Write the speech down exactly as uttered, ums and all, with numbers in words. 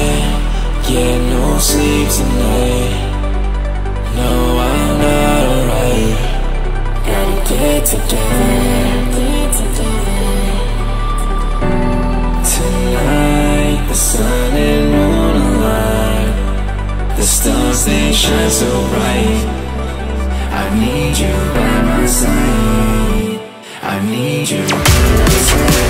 can't get no sleep tonight. No, I'm not alright. Gotta get together, get together. Tonight, the sun and moon align. The stars, they shine so bright. I need you by my side. I need you by my side.